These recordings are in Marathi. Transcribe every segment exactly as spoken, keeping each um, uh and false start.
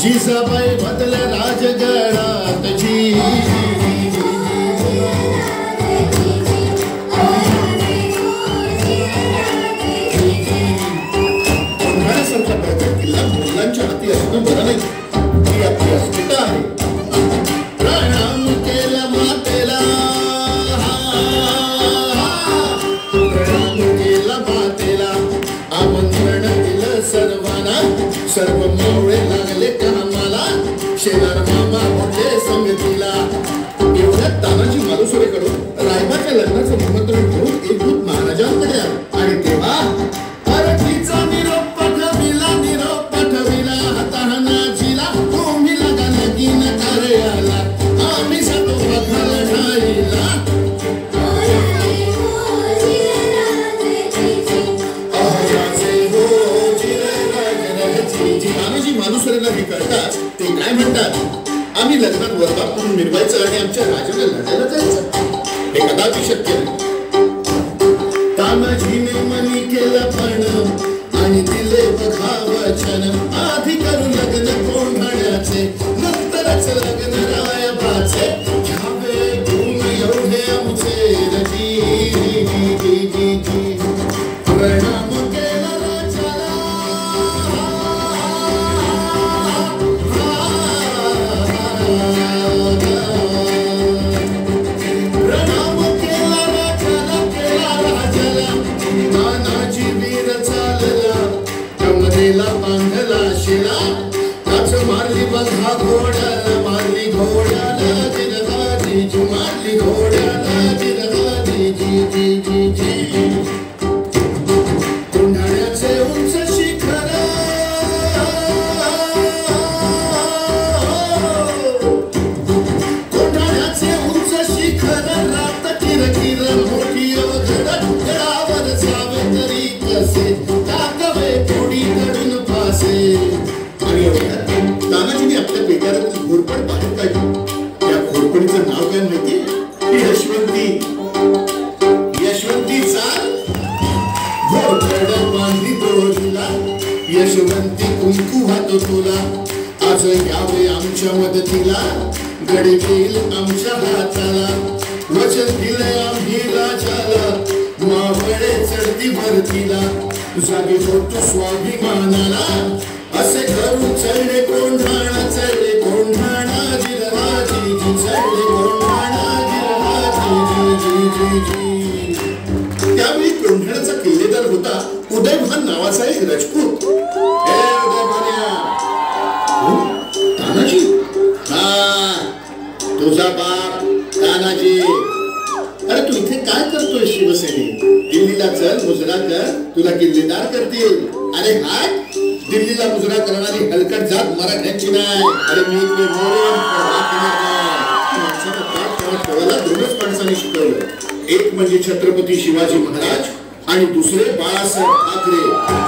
जिजाबाई बदल्या राजगडात जी उन्हाळ्यासारखा प्रकट किल्ला मुलांच्या हाती असणं बरं नाही. ही आपली अस्मिता आहे. प्रणाम केला मातेला, प्रणाम केला मातेला, आमंत्रण दिलं सर्वांना. सर्व मावळे लागले कामाला, शेलार मामा होते संगतीला. एवढ्यात तानाजी मालुसरेकडून रायबाच्या लग्नाचं निमंत्रण घेऊन एक दूत महाराजांकडे आला. आणि तेव्हा अरठीचा निरोप पाठविला, निरोप पाठविला हाताहनाजीला. तुम्ही लगा लगीन कार्याला, आम्ही जातो बघाल ठाईला. तानाजी मालुसरेला हे कळताच ते काय म्हणतात, आम्ही लग्नात वरबाप म्हणून मिरवायचं आणि आमच्या राजाला लढायला जायचं. हे कदापि शक्य नाही. तानाजीने मनी केलं पण आणि दिले बघा वचन. आधी करू लग्न कोंढाण्याचे, नंतरच लग्न रायबाचे. घ्यावे गुण एवढे आमचे रजी. प्रणाम केला राजाला, प्रणाम केला राजाला, केला राजाला. तानाजी वीर चालला, कमरेला बांधला शिला. नाच मारली बघा घोड्याला, मारली घोड्याला जिरगाजी जी, मारली घोड्याला जिरगाजी जी जी जी जी. कोंढाण्याचे उंच शिखर, कोंढाण्याचे उंच शिखर. रात किर किर मोठी अवघड, गडावर जावे तरी कसे, टाकावे कोडी कडून फासे. आणि तानाजीने आपल्या पेट्यावरती घोरपड बाहेर काढली. त्या घोरपडीचं नाव काय माहिती? यशवंती. यशवंती चाल घोरपड बांधली दोरीला, यशवंती कुंकू हातो तुला. आज यावे आमच्या मदतीला, गडे घेईल आमच्या हाताला. वचन दिलंय आम्ही राजाला, मावळे चढती भरतीला. जागे होतो स्वाभिमानाला, असे करून चढले कोंढाणा, चढले कोंढाणा जिरगाजी जी, चढले कोंढाणा जिरगाजी जी जी जी. त्यावेळी कोंढाण्याचा किल्लेदार होता उदयभान नावाचा एक राजपूत. हे उदयभान्या, तानाजी? हा, तुझा बाप तानाजी. अरे तू इथे काय करतोय शिवसेने? दिल्लीला चल, मुजरा कर, तुला किल्लेदार करतील. अरे हाय, दिल्लीला मुजरा करणारी हलकट जात मराठ्यांची नाही. अरे मी इथे मोरेन, माणसाला ताट करत ठेवायला दोनच माणसांनी शिकवलं. एक म्हणजे छत्रपती शिवाजी महाराज आणि दुसरे बाळासाहेब ठाकरे.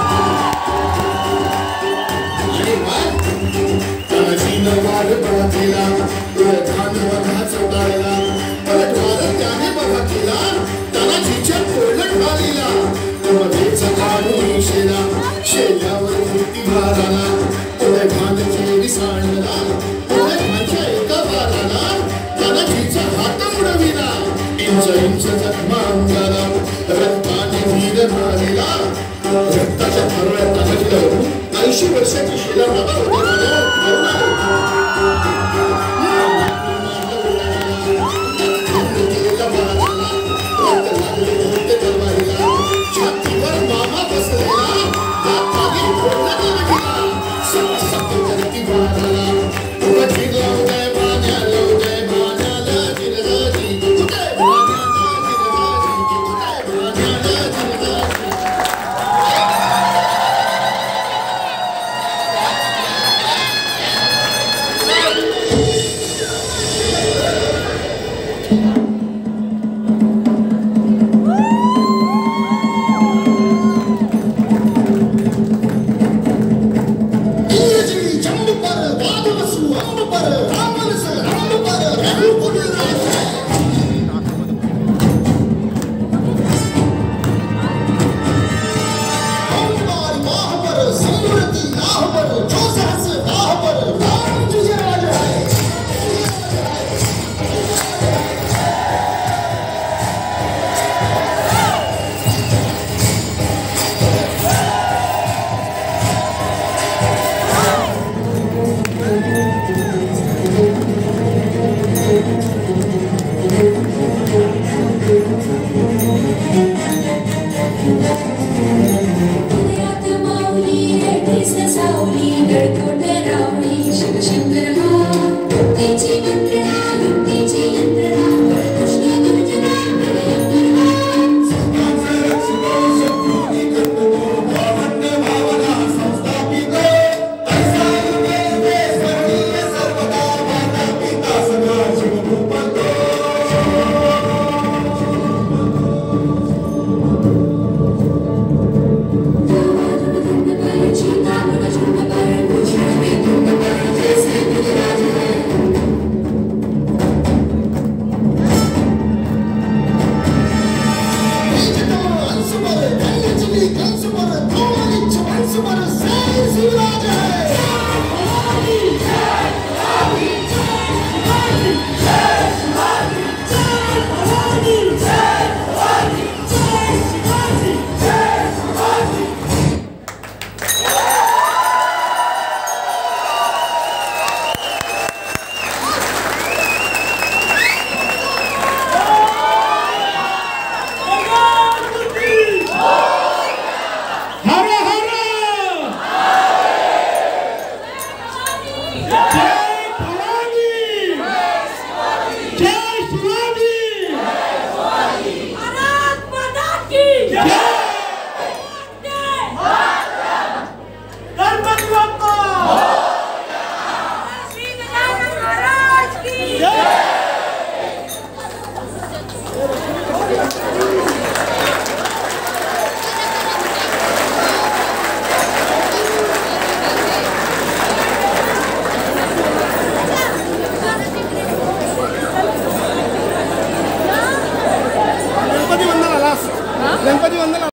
आणि तानाजीनं वार बळा धान वधाचा टाळला. पलटवार त्याने बघा केला, तानाजीच्या कोरडत घालीला. मध्येच काढून शेला, शेल्यावर मूर्ती भाराला. उदयभान चेरी सांडला, उदयभानच्या एका वाराला तानाजीचा हात उडविला. इंच इंच जखमा अंगाला, रक्ताने वीर मारलेला. रक्ताच्या फरवळ्यात तानाजीला बघून ऐंशी वर्षाची शेला बाबा उदयभान मरून आले. छातीवर मामा बसलेला, हाताने फोडण्यात आला गेला. सत्य सत्य करती वाराला, उभं उदय भान्याला, उदय भान्याला जिरगाजी, उदय भान्याला जिरगाजी, उदय भान्याला जिरगाजी. गणपती वंदन